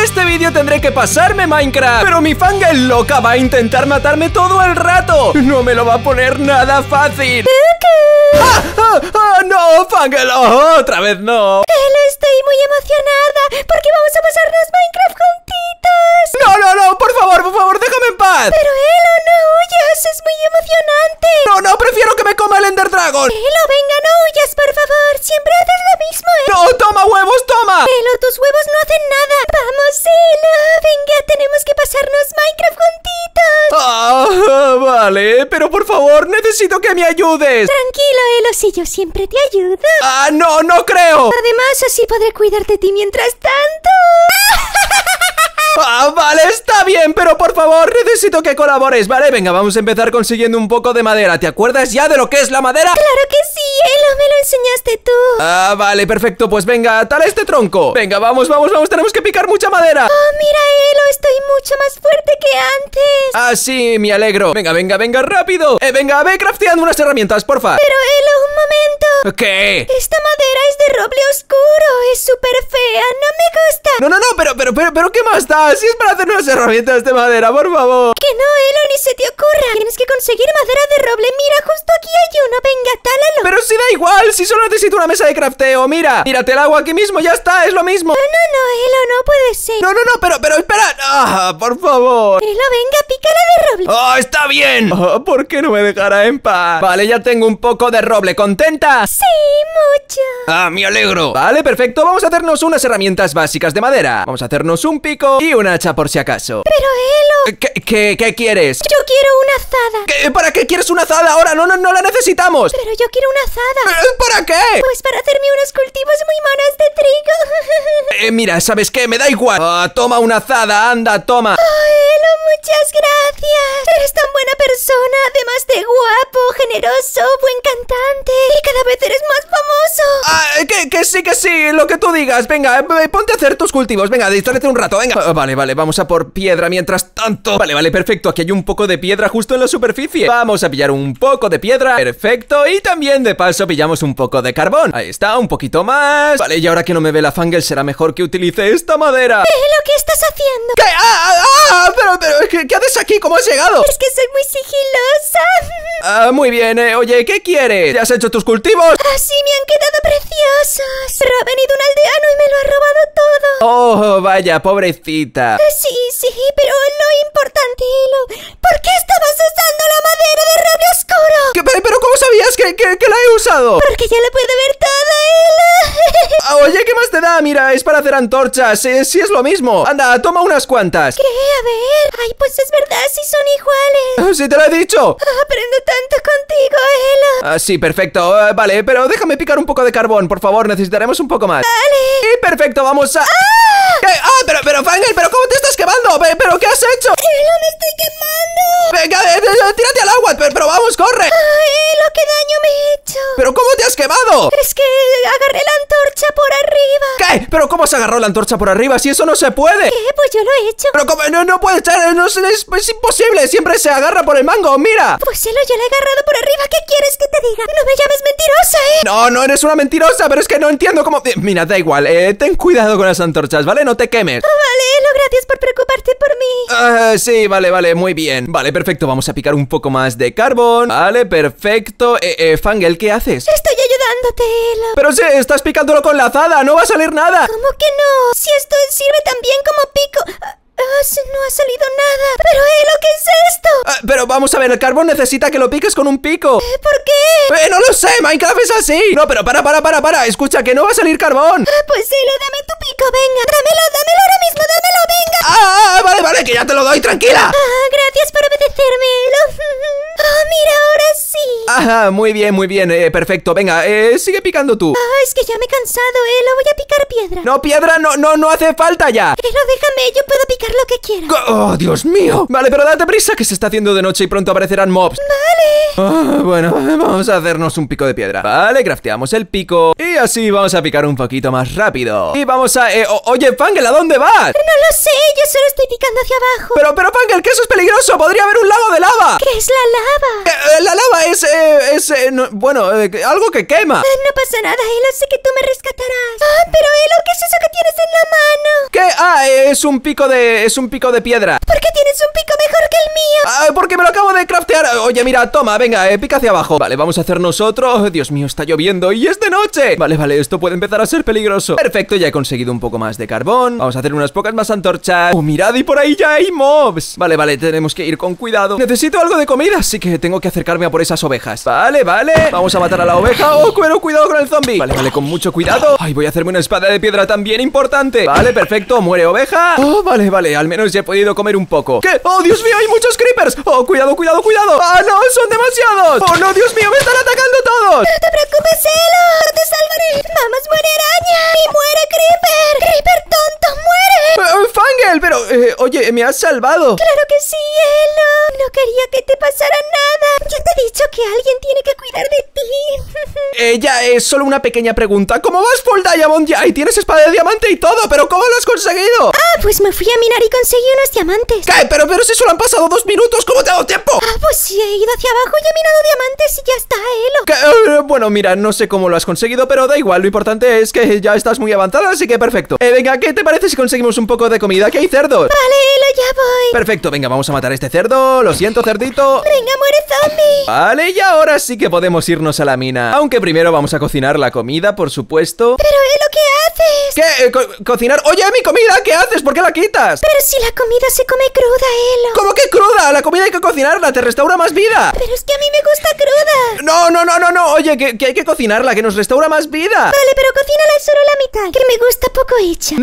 este vídeo tendré que pasarme Minecraft, pero mi Fangirl loca va a intentar matarme todo el rato. No me lo va a poner nada fácil. No, Fangirl, otra vez no. Estoy muy emocionada porque vamos a pasarnos Minecraft juntitos. No, por favor, déjame en paz. Pero Elo, no huyas, es muy emocionante. No, prefiero que me coma el Ender Dragon. Elo, venga, no huyas, por favor. Siempre haces lo mismo, No, toma huevos, toma. Elo, tus huevos no hacen nada. Vamos, Elo, venga, tenemos que pasarnos Minecraft juntitos. Vale, pero por favor, necesito que me ayudes. Tranquilo, Elo, si yo siempre te ayudo. No creo. Además, así podré cuidar de ti mientras tanto. Vale, está bien, pero por favor, necesito que colabores, ¿vale? Venga, vamos a empezar consiguiendo un poco de madera. ¿Te acuerdas ya de lo que es la madera? Claro que sí, Elo, me lo enseñaste tú. Vale, perfecto, pues venga, tala este tronco. Venga, vamos, tenemos que picar mucha madera. Mira, Elo, estoy mucho más fuerte que antes. Sí, me alegro. Venga, rápido. Venga, ve crafteando unas herramientas, porfa. Pero, Elo, un momento. ¿Qué? Esta madera es de roble oscuro, es súper fea, no me gusta. No, ¿qué más da? Si es para hacer unas herramientas de madera, por favor. Que no, Elo, ni se te ocurra. Tienes que conseguir madera de roble. Mira, justo aquí hay uno. Venga, tálalo. Pero si da igual, si solo necesito una mesa de crafteo. Mira, tírate el agua aquí mismo, ya está, es lo mismo. No, Elo, no puede ser. No, pero espera. Por favor. Elo, venga, pícala de roble. Está bien. ¿Por qué no me dejará en paz? Vale, ya tengo un poco de roble. ¿Contenta? Sí, mucho. Me alegro. Vale, perfecto, vamos a hacernos unas herramientas básicas de madera. Vamos a hacernos un pico y un hacha por si acaso. Pero, Elo, ¿Qué quieres? yo quiero una azada. ¿Para qué quieres una azada ahora? No la necesitamos. Pero yo quiero una azada. ¿Para qué? Pues para hacerme unos cultivos muy monos de trigo. Mira, ¿sabes qué? Me da igual. Toma una azada, anda, toma. Elo, muchas gracias. Eres tan buena persona, además de guapo, generoso, buen cantante. Y cada vez eres más famoso. Que sí, lo que tú digas. Venga, ponte a hacer tus cultivos. Venga, distráete un rato, venga. Vale, vamos a por piedra mientras tanto. Vale, perfecto, aquí hay un poco de piedra justo en la superficie. Vamos a pillar un poco de piedra, perfecto. Y también de paso pillamos un poco de carbón. Ahí está, un poquito más. Vale, y ahora que no me ve la Fangirl será mejor que utilice esta madera. Elo, ¿qué estás haciendo? ¿Qué? Pero ¿qué haces aquí? ¿Cómo has llegado? Es que soy muy sigilosa. Muy bien, oye, ¿qué quieres? ¿Ya has hecho tus cultivos? Sí, me han quedado preciosos. Pero ha venido un aldeano y me lo ha robado todo. Oh, vaya, pobrecita. Sí, pero lo importante, Elo, ¿por qué estabas usando la madera de roble oscuro? ¿Pero cómo sabías que la he usado? Porque ya la puedo ver toda, Elo. Oye, ¿qué más te da? Mira, es para hacer antorchas, sí es lo mismo. Anda, toma unas cuantas. ¿Qué? A ver. Ay, pues es verdad, sí son iguales. Sí te lo he dicho. Aprendo tanto contigo, Elo. Sí, perfecto, vale, pero déjame picar un poco de carbón, por favor, necesitaremos un poco más. Vale. Y perfecto, vamos a... Pero Fangirl, ¿pero cómo te estás quemando? ¿Pero qué has hecho? Elo, me estoy quemando. Venga, tírate al agua, pero vamos, corre. Elo, qué daño me he hecho. ¿Pero cómo te has quemado? Es que agarré la antorcha por arriba. ¿Qué? ¿Pero cómo se agarró la antorcha por arriba? Si eso no se puede. ¿Qué? Pues yo lo he hecho. Pero ¿cómo? No puede ser, es imposible, siempre se agarra por el mango, mira. Pues Elo, yo la he agarrado por arriba. ¿Qué quieres que te diga? No me llames mentirosa, No eres una mentirosa, pero es que no entiendo cómo... Mira, da igual, ten cuidado con las antorchas, ¿vale? No te quemes. Vale, Elo, gracias por preocuparte por mí. Sí, vale, muy bien. Vale, perfecto, vamos a picar un poco más de carbón. Vale, perfecto. Fangirl, ¿qué haces? Estoy ayudándote, Elo. Pero si estás picándolo con la azada, no va a salir nada. ¿Cómo que no? Si esto sirve también como pico. No ha salido nada. Pero, Elo, ¿qué es esto? Pero vamos a ver, el carbón necesita que lo piques con un pico. ¿Por qué? No lo sé, Minecraft es así. No, pero para. Escucha, que no va a salir carbón. Pues, Elo, dame tu pico, venga. Dámelo ahora mismo, dámelo, venga. Vale, que ya te lo doy, tranquila. Gracias por obedecerme, Elo. Mira, ahora sí. Muy bien, perfecto. Venga, sigue picando tú. Es que ya me he cansado, Elo. Voy a picar piedra. No, piedra, no hace falta ya. Elo, déjame, yo puedo picar lo que quiera. ¡Oh, Dios mío! Vale, pero date prisa que se está haciendo de noche y pronto aparecerán mobs. Vale. Bueno, vamos a hacernos un pico de piedra. Vale, crafteamos el pico y así vamos a picar un poquito más rápido. Y vamos a... Oye, Fangirl, ¿a dónde vas? No lo sé, yo solo estoy picando hacia abajo. Pero Fangirl, que eso es peligroso. Podría haber un lago de lava. ¿Qué es la lava? La lava es... bueno, algo que quema. No pasa nada, Elo, sé que tú me rescatarás. Pero Elo, ¿qué es eso que tienes en la mano? ¿Qué? Es un pico de piedra. ¿Por qué tienes un pico mejor que el mío? Porque me lo acabo de craftear. Oye, mira, toma, venga, pica hacia abajo. Vale, vamos a hacer nosotros. Dios mío, está lloviendo y es de noche. Vale, esto puede empezar a ser peligroso. Perfecto, ya he conseguido un poco más de carbón. Vamos a hacer unas pocas más antorchas. Mirad, y por ahí ya hay mobs. Vale, tenemos que ir con cuidado. Necesito algo de comida, así que tengo que acercarme a por esas ovejas. Vale, vamos a matar a la oveja. Pero cuidado con el zombie. Vale, con mucho cuidado. Ay, voy a hacerme una espada de piedra también importante. Vale, perfecto, muere oveja. Vale, al menos ya he podido comer un poco. ¿Qué? Dios mío, hay muchos creepers. Cuidado. No, son demasiados. No, Dios mío, me están atacando todos. No te preocupes, Elo, te salvaré. Vamos, muere araña y muere creeper. Creeper tonto, muere. Fangel, pero, oye, me has salvado. Claro que sí, Elo. No quería que te pasara nada. Ya te he dicho que alguien tiene que cuidar de ti. Ya es solo una pequeña pregunta. ¿Cómo vas full diamond ya? Y tienes espada de diamante y todo, pero ¿cómo lo has conseguido? Pues me fui a minar y conseguí unos diamantes. ¿Qué? Pero si solo han pasado 2 minutos, ¿cómo te ha dado tiempo? Pues sí, he ido hacia abajo y he minado diamantes y ya está, Elo. ¿Qué? Bueno, mira, no sé cómo lo has conseguido, pero da igual, lo importante es que ya estás muy avanzada, así que perfecto. Venga, ¿qué te parece si conseguimos un poco de comida? Que hay cerdos. Vale, Elo, ya voy. Perfecto, venga, vamos a matar a este cerdo. Lo siento, cerdito. Venga, muere zombie. Vale, y ahora sí que podemos irnos a la mina. Aunque primero vamos a cocinar la comida, por supuesto. Pero, Elo, ¿qué haces? ¿Qué? ¿Cocinar? Oye, mi comida, ¿qué haces? ¿Por qué la quitas? Pero si la comida se come cruda, Elo. ¿Cómo que cruda? La comida hay que cocinarla, te restaura más vida. Pero es que a mí me gusta cruda. No, oye, que hay que cocinarla, que nos restaura más vida. Vale, pero cocínala solo la mitad, que me gusta poco hecha.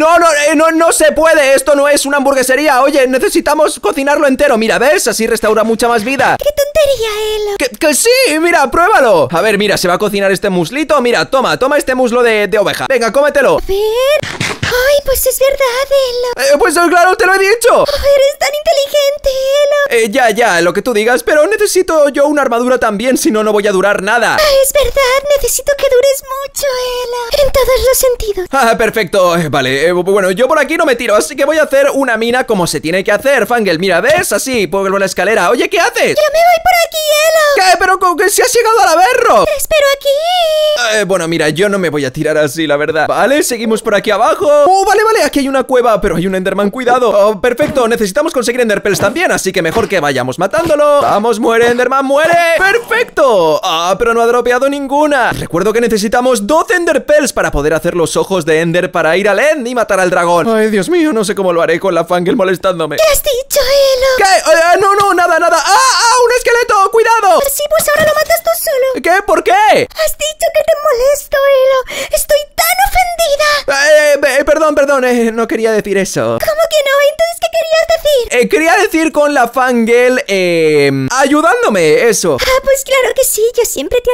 No se puede, esto no es una hamburguesería. Oye, necesitamos cocinarlo entero. Mira, ¿ves? Así restaura mucha más vida. ¡Qué tontería, Elo! Que sí, mira, pruébalo. A ver, mira, se va a cocinar este muslito. Mira, toma este muslo de oveja. Venga, cómetelo. A ver. Ay, pues es verdad, Elo. Pues claro, te lo he dicho. Eres tan inteligente, Elo. Ya, lo que tú digas, pero necesito yo una armadura también, si no, no voy a durar nada. Es verdad, necesito que dures mucho, Elo. En todos los sentidos. Perfecto, vale, bueno, yo por aquí no me tiro, así que voy a hacer una mina como se tiene que hacer, Fangel, mira, ¿ves? Así, por la escalera. Oye, ¿qué haces? Yo me voy por aquí, Elo. ¿Qué? Pero que si has llegado al aberro. Te espero aquí. Bueno, mira, yo no me voy a tirar así, la verdad. Vale, seguimos por aquí abajo. Vale, aquí hay una cueva, pero hay un enderman, cuidado. Perfecto, necesitamos conseguir enderpearls también, así que mejor que vayamos matándolo. Vamos, muere, enderman, muere. Perfecto. Pero no ha dropeado ninguna. Recuerdo que necesitamos 12 enderpearls para poder hacer los ojos de ender para ir al end y matar al dragón. Ay, Dios mío, no sé cómo lo haré con la Fangel molestándome. ¿Qué has dicho, Elo? ¿Qué? No, nada. ¡Un esqueleto! ¡Cuidado! Sí, pues ahora lo matas tú solo. ¿Qué? ¿Por qué? Has dicho que te molesto, Elo. Estoy tan ofendida. Perdón, no quería decir eso. ¿Cómo que no? Entonces, ¿qué querías decir? Quería decir con la Fangel, ayudándome, eso. Pues claro que sí, yo siempre te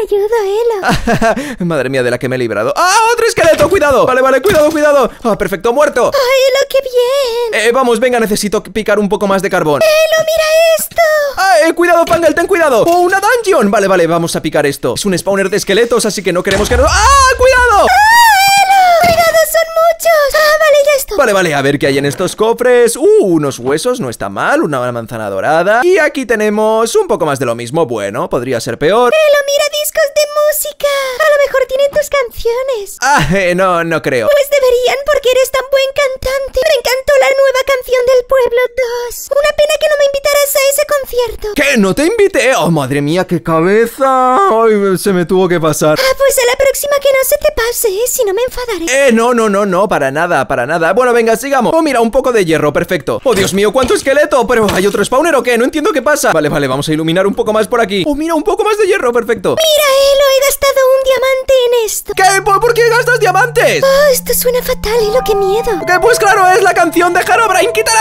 ayudo, Elo. Madre mía, de la que me he librado. ¡Otro esqueleto! ¡Cuidado! Vale, cuidado. Perfecto, muerto. Elo, qué bien. Vamos, venga, necesito picar un poco más de carbón. Elo, mira esto. Cuidado, Fangel, ten cuidado. ¡Una dungeon! Vale, vamos a picar esto. Es un spawner de esqueletos, así que no queremos que nos... ¡Cuidado! Son muchos. Vale, ya está. Vale, a ver qué hay en estos cofres. Unos huesos, no está mal. Una manzana dorada. Y aquí tenemos un poco más de lo mismo. Bueno, podría ser peor. Elo, mira discos de música. A lo mejor tienen tus canciones. No creo. Pues deberían, porque eres tan buen cantante. Me encantó la nueva canción del Pueblo 2. Una pena que no me invitaras a ese concierto. ¿Qué? ¿No te invité? Madre mía, qué cabeza. Ay, se me tuvo que pasar. Pues a la próxima que no se te pase, si no me enfadaré. No, para nada. Bueno, venga, sigamos. Mira, un poco de hierro, perfecto. Dios mío, cuánto esqueleto. Pero ¿hay otro spawner o qué? No entiendo qué pasa. Vale, vamos a iluminar un poco más por aquí. Mira, un poco más de hierro, perfecto. Mira, Elo, he gastado un diamante en esto. ¿Qué? ¿Por qué gastas diamantes? Esto suena fatal, Elo, qué miedo. ¿Qué? Pues claro, es la canción de Herobrine. ¡Quítala!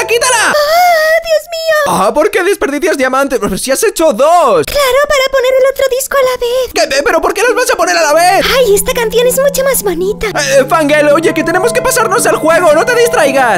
Dios mío. ¿Por qué desperdicias diamantes? Pero si has hecho 2. Claro, para poner el otro disco a la vez. ¿Qué? ¿Pero por qué los vas a poner a la vez? Ay, esta canción es mucho más bonita. Fangel, oye, que tenemos que pasarnos el juego, no te distraigas.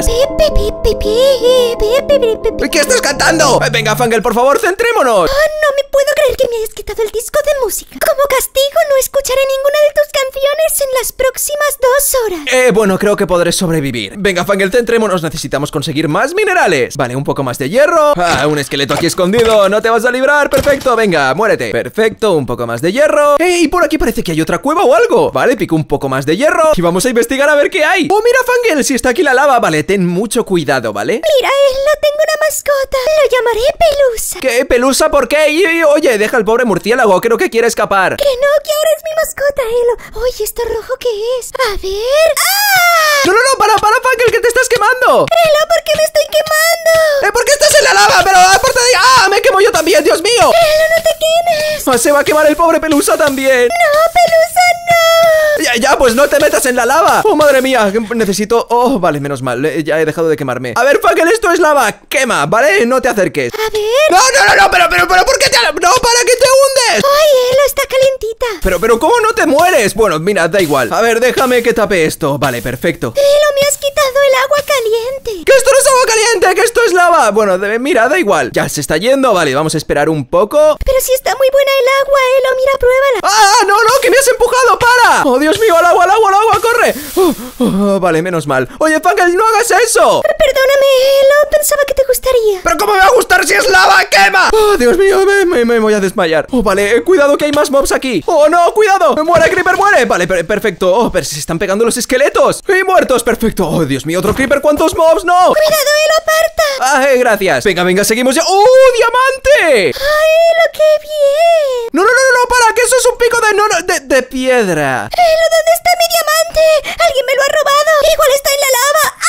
¿Qué estás cantando? Venga, Fangel, por favor, centrémonos. No me puedo creer que me hayas quitado el disco de música. Como castigo, no escucharé ninguna de tus canciones en las próximas 2 horas. Bueno, creo que podré sobrevivir. Venga, Fangel, centrémonos, necesitamos conseguir más minerales. Vale, un poco más de hierro. hierro. Un esqueleto aquí escondido, no te vas a librar. Perfecto, venga, muérete. Perfecto, un poco más de hierro. Y por aquí parece que hay otra cueva o algo. Vale, pico un poco más de hierro y vamos a investigar a ver qué hay. Oh, mira, Fangel, si está aquí la lava. Vale, ten mucho cuidado, ¿vale? Mira, Elo, tengo una mascota. Lo llamaré Pelusa. ¿Qué? ¿Pelusa? ¿Por qué? Oye, deja al pobre murciélago, creo que quiere escapar. Que ahora es mi mascota, Elo. Oye, ¿esto rojo qué es? A ver. ¡Ah! No, para, Fangel, que te estás quemando. Elo, ¿por qué me estoy quemando? ¿Por qué estás en la lava? Pero aparte de... ¡Ah! Me quemo yo también, Dios mío. Elo, no te quemes. Se va a quemar el pobre Pelusa también. No, Pelusa, no. Ya, pues no te metas en la lava. Oh, madre mía, necesito... Oh, vale, menos mal, ya he dejado de quemarme. A ver, Fangel, esto es lava, quema, ¿vale? No te acerques. A ver. No, pero, ¿por qué te... No, ¿para qué te hundes? Ay, Elo, está calentita. Pero, ¿cómo no te mueres? Bueno, mira, da igual. A ver, déjame que tape esto. Vale, perfecto. Elo, me has quitado el agua caliente. ¡Que esto no es agua caliente! ¡Que esto es lava! Bueno, mira, da igual. Ya se está yendo, vale, vamos a esperar un poco. Pero si está muy buena el agua, Elo, mira, pruébala. ¡Ah, no, que me has empujado! ¡Para! ¡Oh, Dios mío, al agua, corre! Vale, menos mal. Oye, Fangel, no hagas eso. Perdóname, Elo, pensaba que te gustaría. ¿Pero cómo me va a gustar si es lava? ¡Quema! ¡Oh, Dios mío, me voy a desmayar! Oh, vale, cuidado que hay más mobs aquí. ¡Oh, no, cuidado! ¡Muere, Creeper, muere! Vale, perfecto. Oh, pero se están pegando los esqueletos. ¡Y muertos! Perfecto. ¡Oh, Dios mío, otro Creeper! ¿Cuántos mobs? ¡No! ¡Cuidado, Elo, aparta! Gracias. Venga, seguimos ya. ¡Oh, diamante! ¡Ay, Elo, qué bien! No, para, que eso es un pico de piedra. Elo, ¿dónde está mi diamante? Alguien me lo ha robado. Igual está en la lava.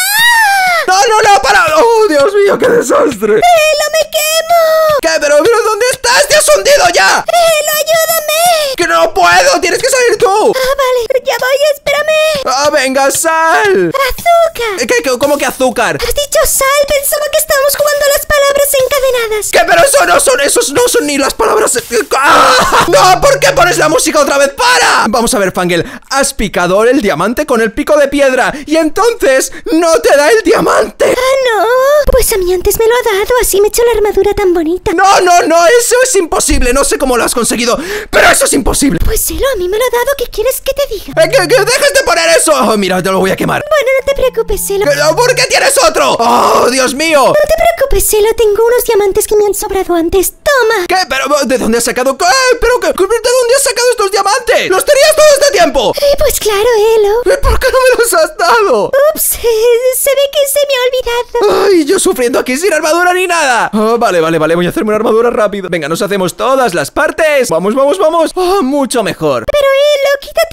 ¡Ah! No, para. ¡Oh, Dios mío, qué desastre! ¡Elo, me quemo! ¿Qué? ¿Pero dónde estás? ¡Te has hundido ya! ¡Elo, ayúdame! ¡Que no puedo! ¡Tienes que salir tú! Vale, ya voy, espérame. Venga, sal. ¡Azúcar! ¿Qué? ¿Cómo que azúcar? Has dicho sal, pensaba que estábamos jugando a las palabras encadenadas. ¿Qué? Pero esos no son ni las palabras. ¡Ah! ¡No! ¿Por qué pones la música otra vez? ¡Para! Vamos a ver, Fangel. Has picado el diamante con el pico de piedra y entonces no te da el diamante. No. Pues a mí antes me lo ha dado, así me he hecho la armadura tan bonita. No, eso es imposible. No sé cómo lo has conseguido, pero eso es imposible. Pues Elo, a mí me lo ha dado. ¿Qué quieres que te diga? ¡Que dejes de poner eso! Oh, mira, te lo voy a quemar. Bueno, no te preocupes, Elo. ¿Por qué tienes otro? ¡Oh, Dios mío! No te preocupes, Elo, tengo unos diamantes que me han sobrado antes. ¡Toma! ¿Qué? ¿Pero de dónde has sacado? ¿Qué? ¿Pero de dónde has sacado estos diamantes? ¡Los tenías todo este tiempo! Pues claro, Elo. ¿Por qué no me los has dado? Ups, se ve que se me ha olvidado. Ay, yo sufriendo aquí sin armadura ni nada. Vale, voy a hacerme una armadura rápido. Venga, nos hacemos todas las partes. Vamos. Oh, mucho mejor. Pero Elo, quítate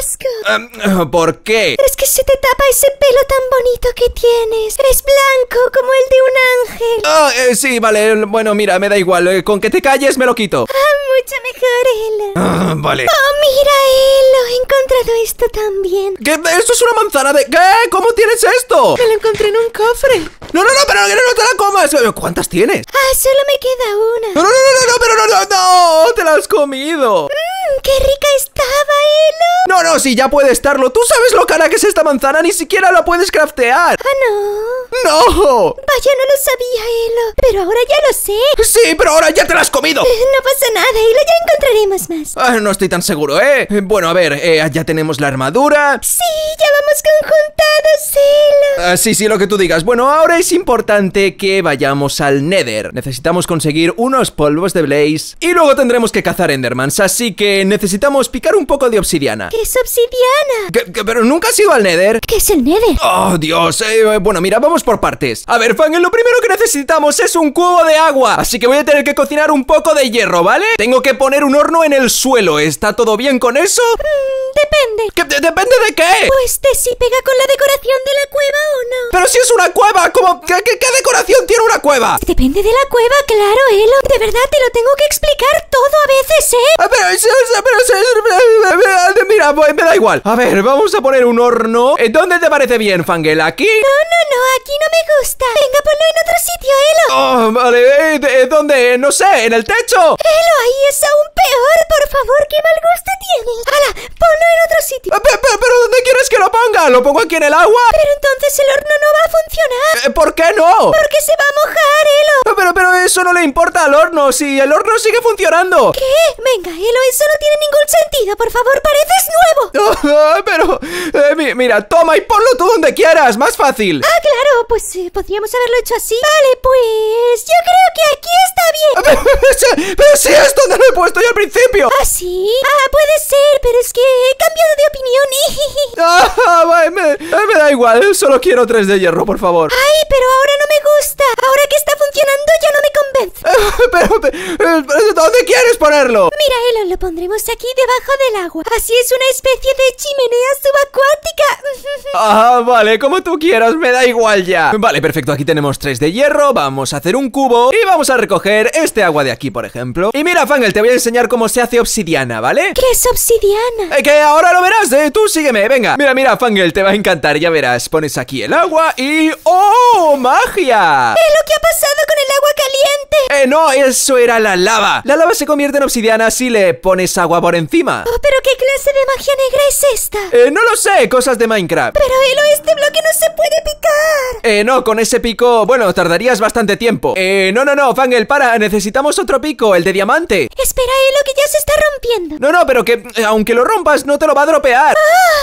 el casco. ¿Por qué? Es que se te tapa ese pelo tan bonito que tienes. Es blanco como el de un ángel. Sí, vale, bueno, mira, me da igual. Con que te calles me lo quito. Mucho mejor, Elo. Vale. Oh, mira, Elo, he encontrado esto también. ¿Qué? ¿Esto es una manzana de...? ¿Qué? ¿Cómo tienes esto? Me lo encontré en un cofre. No, pero que no te la comas. ¿Cuántas tienes? Solo me queda una. No, te la has comido. ¡Qué rica estaba, Elo! No, sí, ya puede estarlo. Tú sabes lo cara que es esta manzana, ni siquiera la puedes craftear. No. No. Vaya, no lo sabía, Elo. Pero ahora ya lo sé. Sí, pero ahora ya te la has comido. No pasa nada, Elo, ya encontraremos más. No estoy tan seguro, Bueno, a ver, ya tenemos la armadura. Sí, ya vamos conjuntados, Elo. Sí, lo que tú digas. Bueno, ahora es importante que vayamos al Nether. Necesitamos conseguir unos polvos de Blaze y luego tendremos que cazar Endermans, así que necesitamos picar un poco de obsidiana. ¿Qué es obsidiana? ¿Pero nunca has ido al Nether? ¿Qué es el Nether? Oh, Dios, bueno, mira, vamos por partes. A ver, Fangel, lo primero que necesitamos es un cubo de agua, así que voy a tener que cocinar un poco de hierro, ¿vale? Tengo que poner un horno en el suelo. ¿Está todo bien con eso? Depende. ¿Depende de qué? Pues de si pega con la decoración de la cueva o no. Pero si es una cueva, ¿cómo? ¿Qué decoración tiene una cueva? Depende de la cueva, claro, Elo. De verdad, te lo tengo que explicar todo a veces, Mira, me da igual. A ver, vamos a poner un horno. ¿Dónde te parece bien, Fangel? ¿Aquí? No, aquí no me gusta. Venga, ponlo en otro sitio, Elo. Oh, vale, ¿dónde no sé, en el techo. Elo, ahí es aún peor. Por favor, qué mal gusto tienes. ¡Hala! Ponlo en otro sitio. Pero ¿dónde quieres que lo ponga? ¿Lo pongo aquí en el agua? Pero entonces el horno no va a funcionar. ¿Por qué no? Porque se va a mojar, Elo. Pero eso no le importa al horno, si el horno sigue funcionando. ¿Qué? Venga, Elo, eso no tiene ningún sentido. Por favor, pareces nuevo. Pero, mira, toma y ponlo tú donde quieras, más fácil. Ah, claro, pues podríamos haberlo hecho así. Vale, pues yo creo que aquí está bien. Pero si es donde lo he puesto yo al principio. ¿Ah, sí? Ah, puede ser, pero es que he cambiado de opinión. Vale, me da igual, solo quiero 3 de hierro, por favor. Ay, pero ahora no me gusta. Ahora que está funcionando ya no me convence. Pero ¿dónde quieres ponerlo? Mira, Elo, lo pondremos aquí debajo del agua. Así es una especie de chimenea subacuática. Vale, como tú quieras, me da igual ya. Vale, perfecto, aquí tenemos 3 de hierro. Vamos a hacer un cubo y vamos a recoger este agua de aquí, por ejemplo. Y mira, Fangel, te voy a enseñar cómo se hace obsidiana, ¿vale? ¿Qué es obsidiana? Que ahora lo verás, tú sígueme, venga. Mira, Fangel, te va a encantar, ya verás. Pones aquí el agua y... ¡oh, magia! ¿Lo que ha pasado con el agua caliente? No, eso era la lava. La lava se convierte en obsidiana si le pones agua por encima. Oh, ¿pero qué clase de magia negra es esta? No lo sé, cosas de Minecraft. Pero, Elo, este bloque no se puede picar. No, con ese pico, bueno, tardarías bastante tiempo. No, Fangel, para, necesitamos otro pico, el de diamante. Espera, Elo, que ya se está rompiendo. No, pero que aunque lo rompas no te lo va a dropear.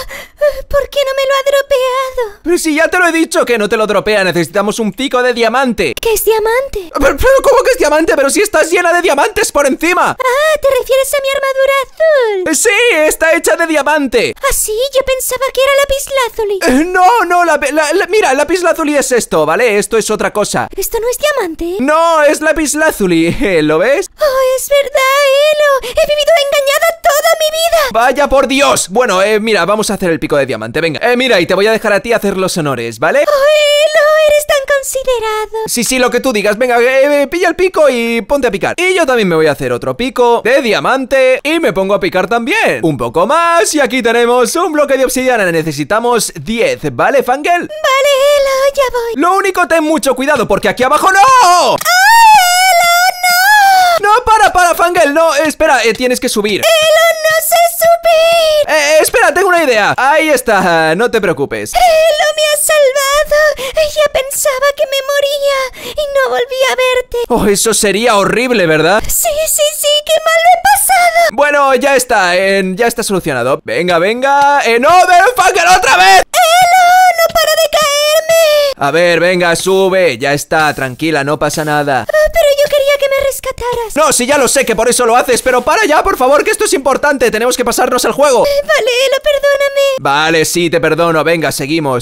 ¿Por qué no me lo ha dropeado? Pero si ya te lo he dicho que no te lo dropea, necesitamos un pico de diamante. ¿Qué es diamante? Pero ¿cómo que es diamante? Pero si estás llena de diamantes por encima. Ah, ¿te refieres a mi armadura azul? Sí, está hecha de diamante. ¿Ah, sí? Yo pensaba que era lapislázuli. No, mira, lapislázuli es esto, ¿vale? Esto es otra cosa. ¿Esto no es diamante? No, es lapislázuli, ¿lo ves? Oh, es verdad, Elo. He vivido engañada toda mi vida. Vaya por Dios. Bueno, mira, vamos a hacer el pico de diamante, venga. Mira, y te voy a dejar a ti hacer los honores, ¿vale? Oh, Elo, eres tan considerado. Sí, lo que tú digas, venga, pilla el pico y ponte a picar. Y yo también me voy a hacer otro pico de diamante y me pongo a picar también. Un poco más y aquí tenemos un bloque de obsidiana. Necesitamos 10, ¿vale, Fangel? Vale, Elo, ya voy. Lo único, ten mucho cuidado porque aquí abajo ¡no! No, para, Fangel, no, espera, tienes que subir. Elo, no sé subir. Espera, tengo una idea. Ahí está, no te preocupes. Elo, me has salvado. Ya pensaba que me moría y no volví a verte. Oh, eso sería horrible, ¿verdad? Sí, qué mal lo he pasado. Bueno, ya está solucionado. Venga, no, ven, Fangel, otra vez. Elo, no para de caerme. A ver, venga, sube, ya está, tranquila, no pasa nada. Pero yo quería que me rescataras. No, sí, ya lo sé que por eso lo haces, pero para ya, por favor, que esto es importante, tenemos que pasarnos al juego. Vale, Elo, perdóname. Vale, sí, te perdono, venga, seguimos.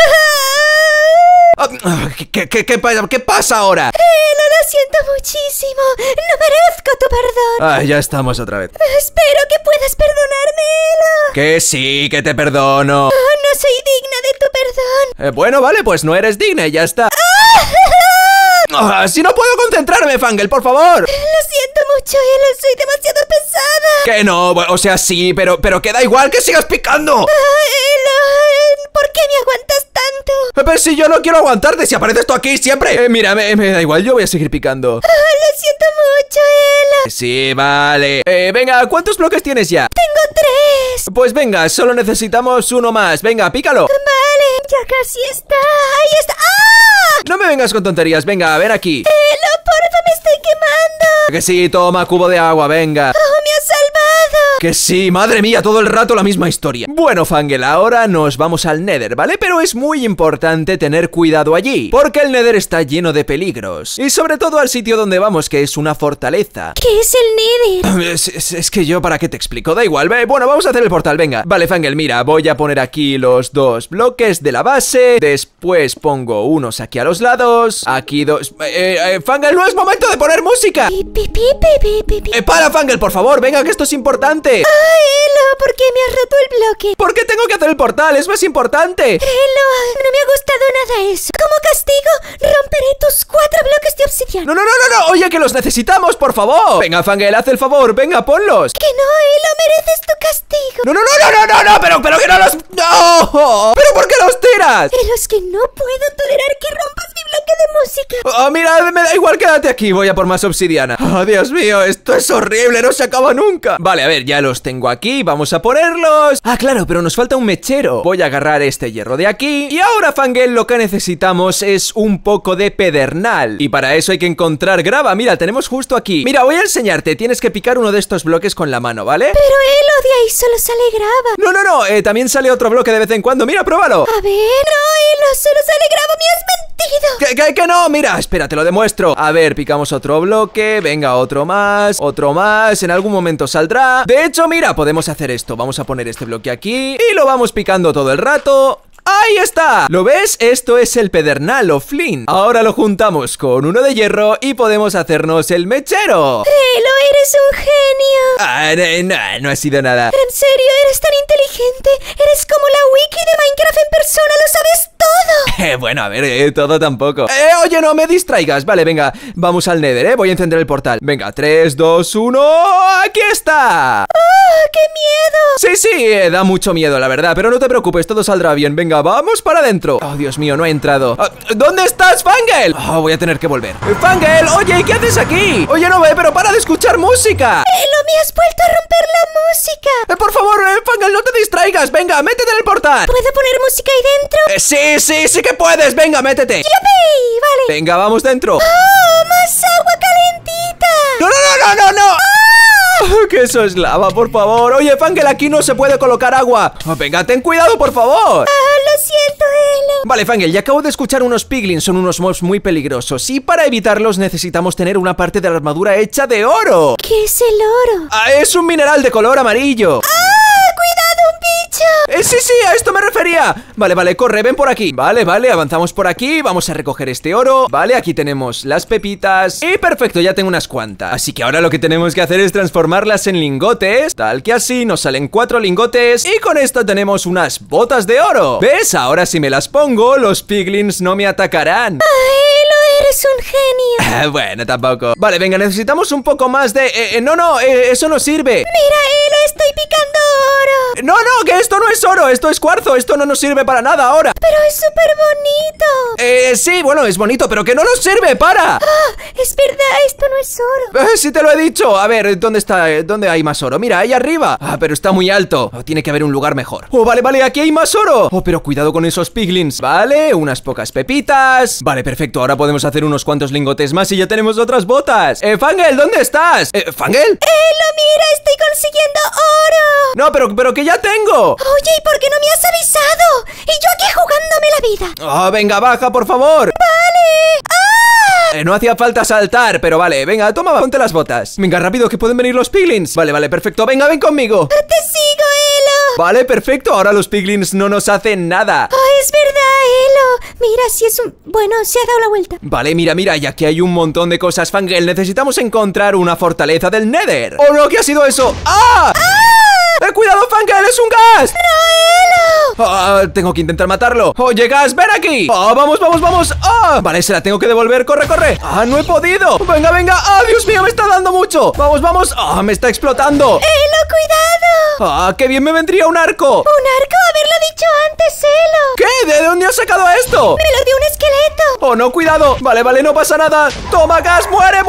¿Qué pasa ahora? Elo, lo siento muchísimo. No merezco tu perdón. Ya estamos otra vez. Espero que puedas perdonarme, Elo. Que sí, que te perdono. No soy digna de tu perdón. Bueno, vale, pues no eres digna y ya está. Si no puedo concentrarme, Fangel, por favor. Lo siento mucho, Elo, soy demasiado pesada. Que no, o sea, sí, pero que da igual que sigas picando. Elo, ¿por qué me aguantas tanto? Pero si yo no quiero aguantarte, si apareces tú aquí siempre. Mira, me da igual, yo voy a seguir picando. Lo siento mucho, Elo. Sí, vale. Venga, ¿cuántos bloques tienes ya? Tengo 3. Pues venga, solo necesitamos uno más. Venga, pícalo. Vale, ya casi está. Ahí está. ¡Ah! No me vengas con tonterías, venga, ven aquí. Elo, porfa, me estoy quemando. Que sí, toma, cubo de agua, venga. Oh, me has salvado. Que sí, madre mía, todo el rato la misma historia. Bueno, Fangel, ahora nos vamos al Nether, ¿vale? Pero es muy importante tener cuidado allí, porque el Nether está lleno de peligros. Y sobre todo al sitio donde vamos, que es una fortaleza. ¿Qué es el Nether? Es que yo, ¿para qué te explico? Da igual, bueno, vamos a hacer el portal, venga. Vale, Fangel, mira, voy a poner aquí los 2 bloques de la base. Después pongo unos aquí a los lados. Aquí 2... Fangel, no es momento de poner música. Para, Fangel, por favor, venga, que esto es importante. Elo, ¿por qué me has roto el bloque? ¿Por qué tengo que hacer el portal? Es más importante. Elo, no me ha gustado nada eso. Como castigo, romperé tus 4 bloques de obsidiana. No, oye, que los necesitamos, por favor. Venga, Fangel, haz el favor, venga, ponlos. Que no, Elo, mereces tu castigo. No, pero que no los... ¡No! ¿Pero por qué los tiras? Elo, es que no puedo tolerar que rompas mi bloque de música. Oh, mira, me da igual, quédate aquí. Voy a por más obsidiana. Oh, Dios mío, esto es horrible, no se acaba nunca. Vale, a ver, ya los tengo aquí, vamos a ponerlos. Ah, claro, pero nos falta un mechero. Voy a agarrar este hierro de aquí. Y ahora, Fangel, lo que necesitamos es un poco de pedernal. Y para eso hay que encontrar grava. Mira, tenemos justo aquí. Mira, voy a enseñarte. Tienes que picar uno de estos bloques con la mano, ¿vale? Pero de ahí solo sale grava. No, también sale otro bloque de vez en cuando. Mira, pruébalo. A ver, no, solo sale grava, me has mentido. Que no, mira, espera, te lo demuestro. A ver, picamos otro bloque. Venga, otro más, en algún momento saldrá. De hecho, mira, podemos hacer esto. Vamos a poner este bloque aquí y lo vamos picando todo el rato. ¡Ahí está! ¿Lo ves? Esto es el pedernal o flint. Ahora lo juntamos con uno de hierro y podemos hacernos el mechero. Elo, eres un genio. No ha sido nada. En serio, eres tan inteligente. Eres como la wiki de Minecraft en persona, lo sabes todo. Bueno, a ver, todo tampoco. Oye, no me distraigas. Vale, venga, vamos al Nether, voy a encender el portal. Venga, 3, 2, 1. ¡Aquí está! ¡Oh, qué miedo! Sí, da mucho miedo, la verdad. Pero no te preocupes, todo saldrá bien. Venga, vamos para adentro. Oh, Dios mío, no ha entrado. ¿Dónde estás, Fangel? Oh, voy a tener que volver. Fangel, oye, ¿qué haces aquí? Oye, no ve, pero para de escuchar música. Elo, me has vuelto a romper la música. Por favor, Fangel, no te distraigas. Venga, métete en el portal. ¿Puedo poner música ahí dentro? Sí que puedes. Venga, métete. ¡Yupi! Vale. Venga, vamos dentro. ¡Oh, más agua calentita! ¡No! Que eso es lava, por favor. Oye, Fangel, aquí no se puede colocar agua. Venga, ten cuidado, por favor. Lo siento, Elo. Vale, Fangel, ya acabo de escuchar unos piglins. Son unos mobs muy peligrosos y para evitarlos necesitamos tener una parte de la armadura hecha de oro. ¿Qué es el oro? Es un mineral de color amarillo. ¡Cuidado, un bicho! Sí, a esto me refería. Vale, corre, ven por aquí. Vale, avanzamos por aquí. Vamos a recoger este oro. Vale, aquí tenemos las pepitas. Y perfecto, ya tengo unas cuantas. Así que ahora lo que tenemos que hacer es transformarlas en lingotes. Tal que así nos salen 4 lingotes. Y con esto tenemos unas botas de oro. ¿Ves? Ahora si me las pongo, los piglins no me atacarán. Elo, eres un genio. Bueno, tampoco. Vale, venga, necesitamos un poco más de... eso no sirve. Mira, Elo, estoy picando oro. No, que esto no es oro, esto es cuarzo. Esto no nos sirve para nada ahora. Pero es súper bonito. Sí, bueno, es bonito, pero que no nos sirve, para. Es verdad, esto no es oro. Sí te lo he dicho. A ver, ¿dónde está? ¿Dónde hay más oro? Mira, ahí arriba. Pero está muy alto. Tiene que haber un lugar mejor. Vale, aquí hay más oro. Pero cuidado con esos piglins. Vale, unas pocas pepitas. Vale, perfecto, ahora podemos hacer unos cuantos lingotes más y ya tenemos otras botas. Fangel, ¿dónde estás? ¿Fangel? Elo, mira, estoy consiguiendo oro. No, pero que ya tengo. Oye, ¿y por qué no me has avisado? Y yo aquí jugándome la vida. Venga, baja, por favor. Vale. No hacía falta saltar, pero vale, venga, toma, ponte las botas. Venga, rápido, que pueden venir los piglins. Vale, perfecto, venga, ven conmigo. Te sigo, Elo. Vale, perfecto, ahora los piglins no nos hacen nada. Es verdad, Elo. Mira, si es un... Bueno, se ha dado la vuelta. Vale, mira, y aquí hay un montón de cosas, Fangel. Necesitamos encontrar una fortaleza del Nether. ¡Oh, no! ¿Qué ha sido eso? ¡Ah! ¡Cuidado, Fangel! ¡Es un gas! ¡No, Elo! Tengo que intentar matarlo. ¡Oye, gas, ven aquí! ¡Vamos! Vale, se la tengo que devolver, corre. ¡No he podido! Venga. Dios mío, me está dando mucho. Vamos. Me está explotando. Elo, cuidado. ¡Qué bien me vendría un arco! ¿Un arco? Haberlo dicho antes, Elo. ¿Qué? ¿De dónde has sacado esto? Me lo dio un esqueleto. No, cuidado. Vale, no pasa nada. ¡Toma, gas! ¡Muere!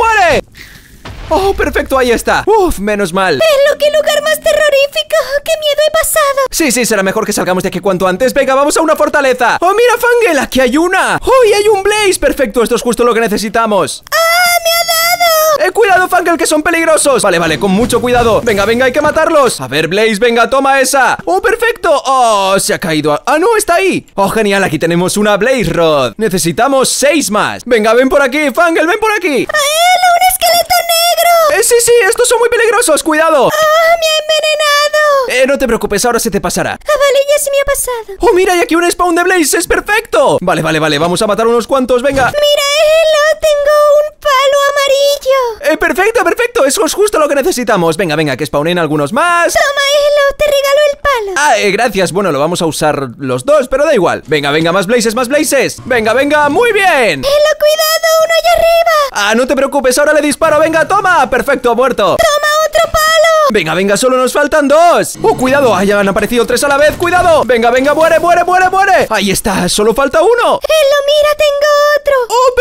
Perfecto, ahí está. Menos mal. Elo, qué lugar más terrorífico. ¡Qué miedo he pasado! Sí, será mejor que salgamos de aquí cuanto antes. Venga, vamos a una fortaleza. Mira, Fangel, aquí hay una. Y hay un blaze. Perfecto, esto es justo lo que necesitamos. ¡Me ha dado! Cuidado, Fangel, que son peligrosos. Vale, con mucho cuidado. Venga, hay que matarlos. A ver, Blaze, venga, toma esa. Perfecto. Se ha caído. No, está ahí. Genial, aquí tenemos una Blaze Rod. Necesitamos 6 más. Venga, ven por aquí, Fangel, ven por aquí. ¡Elo, un esqueleto negro! Sí, estos son muy peligrosos, cuidado. ¡Me ha envenenado! No te preocupes, ahora se te pasará. Vale, ya se me ha pasado. Mira, hay aquí un spawn de Blaze, es perfecto. Vale, vamos a matar unos cuantos, venga. Mira, Elo, tengo un palo amarillo. Perfecto, eso es justo lo que necesitamos. Venga, que spawnen algunos más. Toma, Elo, te regalo el palo. Gracias, bueno, lo vamos a usar los dos, pero da igual. Venga, más blazes. Venga, muy bien. Elo, cuidado, uno allá arriba. No te preocupes, ahora le disparo, venga, toma. Perfecto, muerto. Toma otro palo. Venga, solo nos faltan 2. Cuidado, ya han aparecido 3 a la vez, cuidado. Venga, muere. Ahí está, solo falta 1. Elo, mira, tengo otro. Perfecto,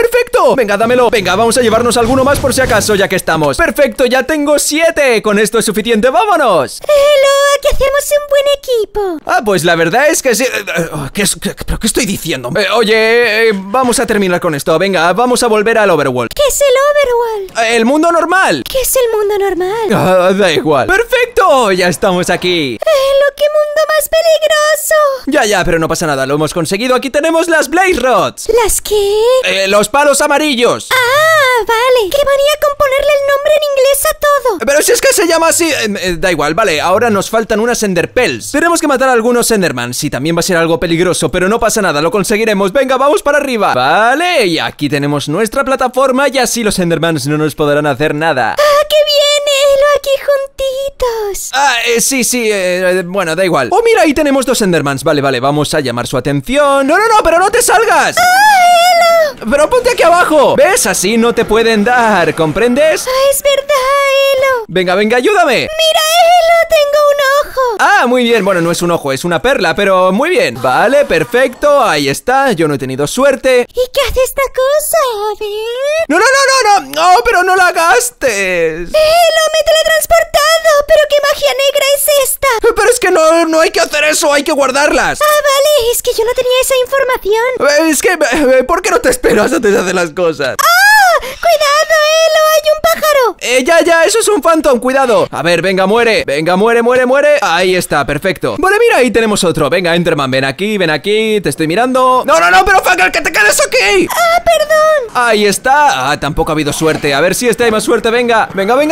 ¡Cuidado! Venga, dámelo. Venga, vamos a llevarnos alguno más por si acaso, ya que estamos. Perfecto, ya tengo 7. Con esto es suficiente, ¡vámonos! Elo, aquí hacemos un buen equipo. Ah, pues la verdad es que sí. ¿Pero qué estoy diciendo? Oye, vamos a terminar con esto. Venga, vamos a volver al Overworld. ¿Qué es el Overworld? El mundo normal. ¿Qué es el mundo normal? Da igual. ¡Perfecto! Ya estamos aquí. Elo, qué mundo más peligroso. Ya, pero no pasa nada, lo hemos conseguido. Aquí tenemos las Blaze Rods. ¿Las qué? Los palos amarillos. Ah, vale. Qué manía con ponerle el nombre en inglés a todo. Pero si es que se llama así. Da igual, vale. Ahora nos faltan unas Enderpearls. Tenemos que matar a algunos Endermans. Y también va a ser algo peligroso, pero no pasa nada, lo conseguiremos. Venga, vamos para arriba. Vale, y aquí tenemos nuestra plataforma y así los Endermans no nos podrán hacer nada. ¡Ah, qué bien, Elo! Aquí juntitos. Sí, bueno, da igual. Oh, mira, ahí tenemos 2 Endermans. Vale, vamos a llamar su atención. No, pero no te salgas. ¡Ah, Elo! Pero ponte aquí abajo. ¿Ves? Así no te pueden dar, ¿comprendes? ¡Ah, es verdad, Elo! Venga, ayúdame. ¡Mira, Elo! Tengo un ojo. Ah, muy bien, bueno, no es un ojo, es una perla, pero muy bien. Vale, perfecto, ahí está, yo no he tenido suerte. ¿Y qué hace esta cosa? A ver... No, pero no la gastes. ¡Elo, me he teletransportado! ¿Pero qué magia negra es esta? Pero es que no hay que hacer eso, hay que guardarlas. Ah, vale, es que yo no tenía esa información. Es que, ¿por qué no te esperas antes de hacer las cosas? ¡Ah! ¡Cuidado, Elo! ¡Hay un pájaro! Ya, eso es un phantom, cuidado. A ver, venga, muere. Venga, muere. Ahí está, perfecto. Vale, mira, ahí tenemos otro. Venga, Enderman, ven aquí, te estoy mirando. No, pero Fangel, que te quedes aquí. ¡Ah, perdón! Ahí está. Ah, tampoco ha habido suerte. A ver si esta hay más suerte, venga.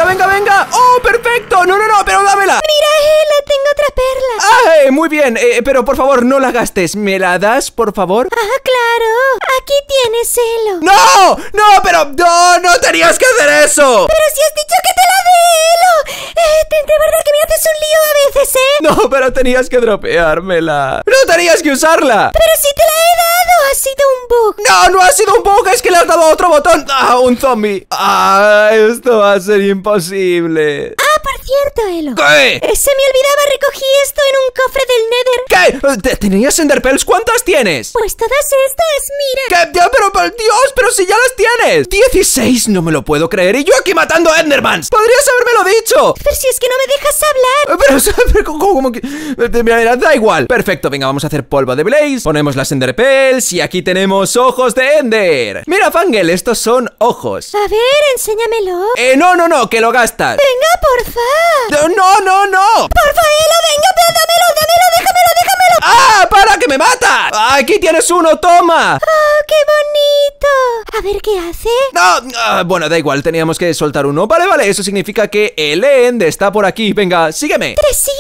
Oh, perfecto. No, pero dámela. Mira, Elo, tengo otra perla. Ah, muy bien, pero por favor, no la gastes. ¿Me la das, por favor? Ah, claro. Aquí tienes, Elo. Pero no tenías que hacer eso. Pero si has dicho que te la dé, Elo. De verdad que me haces un lío a veces, ¿eh? No, pero tenías que dropeármela. No tenías que usarla. Pero si te la he dado, ha sido un bug. No ha sido un bug, es que le has dado a otro botón. Ah, un zombie. Ah, esto va a ser imposible. Ah, por cierto, Elo. ¿Qué? Se me olvidaba, recogí esto en un cofre del Nether. ¿Qué? ¿Tenías Enderpearls? ¿Cuántas tienes? Pues todas estas, mira. ¿Qué? Pero Dios, pero si ya las tienes. 16, no me lo puedo creer. Y yo aquí matando a Endermans. Podrías habérmelo dicho. Pero si es que no me dejas hablar. Pero ¿cómo que? Mira, da igual. Perfecto, venga, vamos a hacer polvo de Blaze. Ponemos las Enderpearls y aquí tenemos ojos de Ender. Mira, Fangel, estos son ojos. A ver, enséñamelo. No, que lo gastas. Venga, porfa. No. Porfa, Elo, venga, dámelo, déjamelo. ¡Ah, para, que me mata! Aquí tienes uno, toma. ¡Oh, qué bonito! A ver, ¿qué hace? No, bueno, da igual, teníamos que soltar uno. Vale, eso significa que el End está por aquí. Venga, sígueme. ¡Te sigo!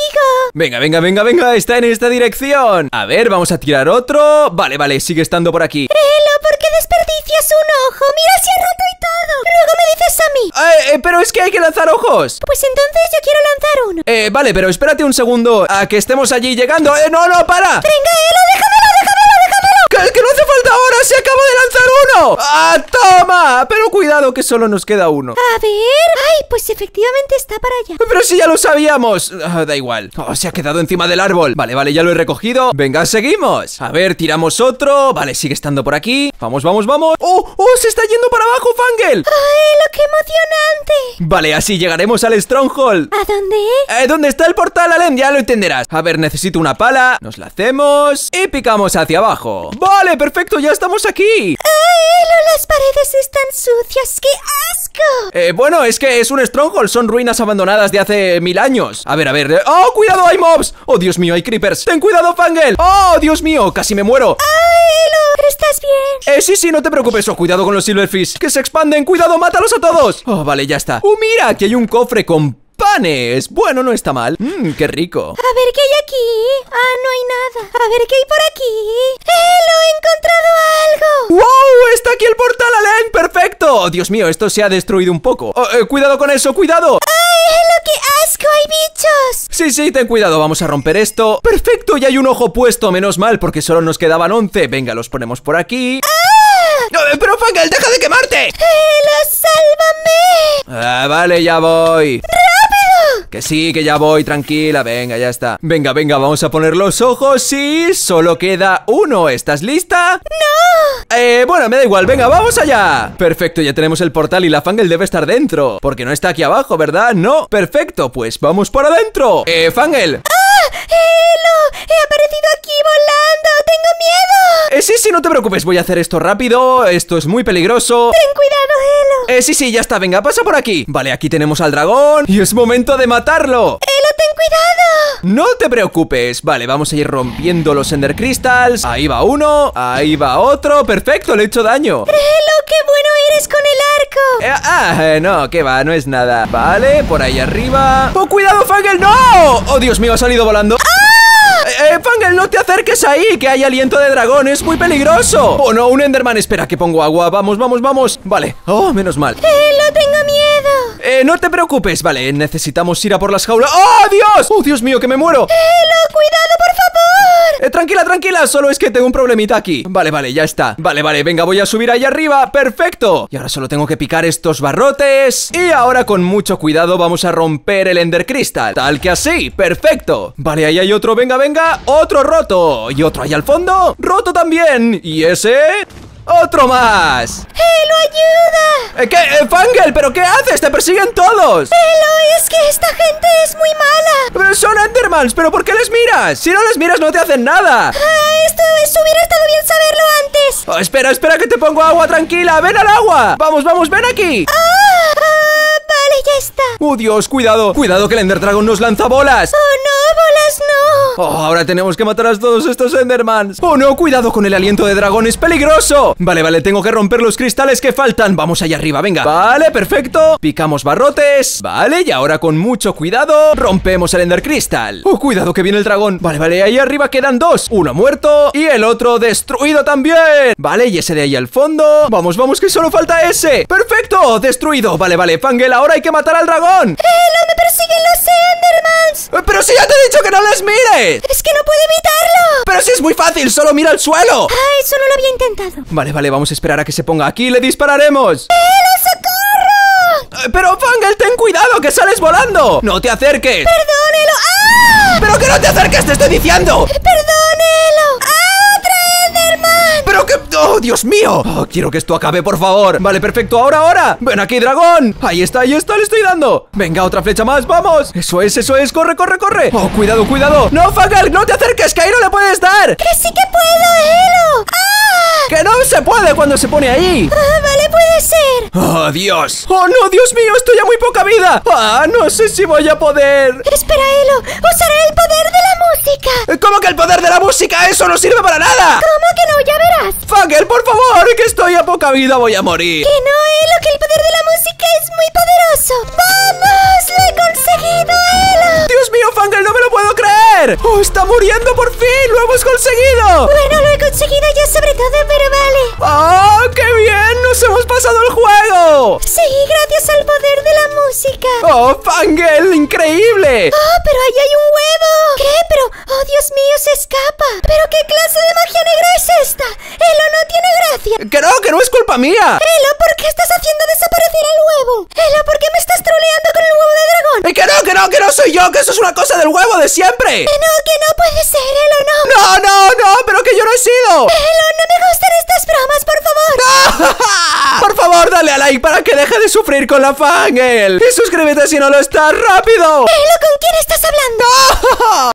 Venga, está en esta dirección. A ver, vamos a tirar otro. Vale, sigue estando por aquí. Elo, ¿por qué desperdicias un ojo? Mira, se ha roto y todo. Luego me dices a mí. Pero es que hay que lanzar ojos. Pues entonces yo quiero lanzar uno. Vale, pero espérate un segundo a que estemos allí llegando. No, para. Venga, Elo, déjamelo. Que no hace falta ahora, se acaba de lanzar uno. ¡Ah, toma! Pero cuidado que solo nos queda uno. A ver... Ay, pues efectivamente está para allá. Pero si ya lo sabíamos. Da igual. Se ha quedado encima del árbol. Vale, ya lo he recogido. Venga, seguimos. A ver, tiramos otro. Vale, sigue estando por aquí. Vamos. ¡Oh, se está yendo para abajo, Fangel! ¡Ay, lo que emocionante! Vale, así llegaremos al Stronghold. ¿A dónde? ¿Dónde está el portal, Alem? Ya lo entenderás. A ver, necesito una pala. Nos la hacemos y picamos hacia abajo. Vale, perfecto, ya estamos aquí. ¡Ay, Elo, las paredes están sucias! ¡Qué asco! Bueno, es que es un Stronghold. Son ruinas abandonadas de hace 1000 años. A ver. ¡Oh, cuidado, hay mobs! ¡Oh, Dios mío, hay creepers! ¡Ten cuidado, Fangel! ¡Oh, Dios mío, casi me muero! ¡Ay, Elo! ¿Estás bien? Sí, no te preocupes. Oh, cuidado con los Silverfish, que se expanden. ¡Cuidado, mátalos a todos! Oh, vale, ya está. Mira, aquí hay un cofre con panes. Bueno, no está mal. Qué rico. A ver, ¿qué hay aquí? Ah, no hay nada. A ver, ¿qué hay por aquí? ¡Elo, he encontrado algo! ¡Wow! ¡Está aquí el portal, Alen! ¡Perfecto! Dios mío, esto se ha destruido un poco. Cuidado con eso, cuidado. ¡Ay, Elo, qué asco! ¡Hay bichos! Sí, ten cuidado, vamos a romper esto. ¡Perfecto! Ya hay un ojo puesto, menos mal, porque solo nos quedaban 11. Venga, los ponemos por aquí. ¡Ah! ¡Pero Fangel, deja de quemarte! ¡Elo, sálvame! Vale, ya voy. ¡Rápido! Que sí, que ya voy, tranquila, venga, ya está. Venga, venga, vamos a poner los ojos. Sí, solo queda uno. ¿Estás lista? ¡No! Bueno, me da igual, venga, vamos allá. Perfecto, ya tenemos el portal y la Fangel debe estar dentro, porque no está aquí abajo, ¿verdad? No, perfecto, pues vamos para adentro. Fangel. ¡Elo! ¡He aparecido aquí volando! ¡Tengo miedo! Sí, no te preocupes, voy a hacer esto rápido. Esto es muy peligroso. ¡Ten cuidado, Elo! Sí, ya está, venga, pasa por aquí. Vale, aquí tenemos al dragón y es momento de matarlo. ¡Elo, ten cuidado! No te preocupes. Vale, vamos a ir rompiendo los Ender Crystals. Ahí va uno, ahí va otro. Perfecto, le he hecho daño. ¡Elo, qué bueno eres con el arco! No, que va, no es nada. Vale, por ahí arriba. ¡Oh, cuidado, Fangel! ¡No! ¡Oh, Dios mío, ha salido volando! Fangel, no te acerques ahí, que hay aliento de dragón, es muy peligroso. Oh, no, un Enderman, espera, que pongo agua. Vamos. Vale, oh, menos mal. ¡Elo, tengo miedo! No te preocupes, vale, necesitamos ir a por las jaulas. ¡Oh, Dios! ¡Oh, Dios mío, que me muero! ¡Elo, cuidado, por favor! Tranquila, solo es que tengo un problemita aquí. Vale, ya está. Vale, venga, voy a subir ahí arriba. ¡Perfecto! Y ahora solo tengo que picar estos barrotes. Y ahora con mucho cuidado vamos a romper el Ender Crystal. Tal que así, perfecto. Vale, ahí hay otro, venga, otro roto. Y otro ahí al fondo, roto también. Y ese... ¡otro más! ¡Elo, ayuda! ¿Qué? Fangel, ¿pero qué haces? ¡Te persiguen todos! ¡Elo, es que esta gente es muy mala! Pero son Endermans, ¿pero por qué les miras? Si no les miras no te hacen nada. Esto hubiera estado bien saberlo antes. Oh, espera, que te pongo agua, tranquila. Ven al agua. Vamos, ven aquí. Vale, ya está. Dios, cuidado que el Ender Dragon nos lanza bolas. ¡Oh, no, bolas no! Oh, ahora tenemos que matar a todos estos Endermans. Oh, no, cuidado con el aliento de dragón, es peligroso. Vale, tengo que romper los cristales que faltan. Vamos allá arriba, venga. Vale, perfecto. Picamos barrotes. Vale, y ahora con mucho cuidado rompemos el Ender Crystal. Oh, cuidado que viene el dragón. Vale, ahí arriba quedan dos. Uno muerto y el otro destruido también. Vale, y ese de ahí al fondo. Vamos, que solo falta ese. Perfecto, destruido. Vale, Fangel, ahora hay que matar al dragón. ¡Elo, me persiguen los Endermans! Pero si ya te he dicho que no les mires. Es que no puedo evitarlo. Pero si es muy fácil, solo mira al suelo. Eso no lo había intentado. Vale, vamos a esperar a que se ponga aquí y le dispararemos. ¡Elo, socorro! Pero Fangel, ten cuidado, que sales volando. No te acerques. ¡Perdón, Elo! ¡Ah! ¡Pero que no te acerques, te estoy diciendo! ¡Perdón, Elo! ¡Ah, otra Enderman! ¡Pero que... ¡oh, Dios mío! Oh, quiero que esto acabe, por favor. Vale, perfecto, ahora. Ven aquí, dragón. Ahí está, le estoy dando. Venga, otra flecha más, vamos. Eso es, corre. Oh, cuidado. No, Fangel, no te acerques, que ahí no le puedes dar. ¡Que sí que puedo, Elo! ¡Ah! ¡Que no se puede cuando se pone ahí! Vale, puede ser. ¡Oh, Dios! ¡Oh, no, Dios mío! ¡Estoy a muy poca vida! No sé si voy a poder. Espera, Elo. Usaré el poder de la música. ¿Cómo que el poder de la música? ¡Eso no sirve para nada! ¿Cómo que no? Ya verás. Fangel, por favor, que estoy a poca vida, voy a morir. Que no, Elo, que el poder de la música es muy poderoso. ¡Vamos! ¡Lo he conseguido, Elo! ¡Dios mío, Fangel, no me lo puedo creer! ¡Oh, está muriendo por fin! ¡Lo hemos conseguido! Bueno, lo he conseguido yo sobre todo, pero vale. ¡Oh, qué bien! ¡Nos hemos pasado el juego! Sí, gracias al poder de la música. ¡Oh, Fangel, increíble! ¡Oh, pero ahí hay un huevo! ¿Qué? Pero, oh, Dios mío, se escapa. ¿Pero qué clase de magia negra es esta? Elo, no tiene gracia. Que no es culpa mía. Elo, ¿por qué estás haciendo desaparecer el huevo? Elo, ¿por qué me estás troleando con el huevo de dragón? Que no soy yo, que eso es una cosa del huevo de siempre. Que no puede ser, Elo, no. No, pero que yo no he sido. Elo, no me gustan estas bromas, por favor. Por favor, dale a like para que deje de sufrir con la Fangel. Y suscríbete si no lo estás, rápido. Elo, ¿con quién estás hablando?